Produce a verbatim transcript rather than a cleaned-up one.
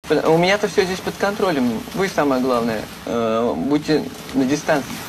У меня-то все здесь под контролем. Вы самое главное, э, будьте на дистанции.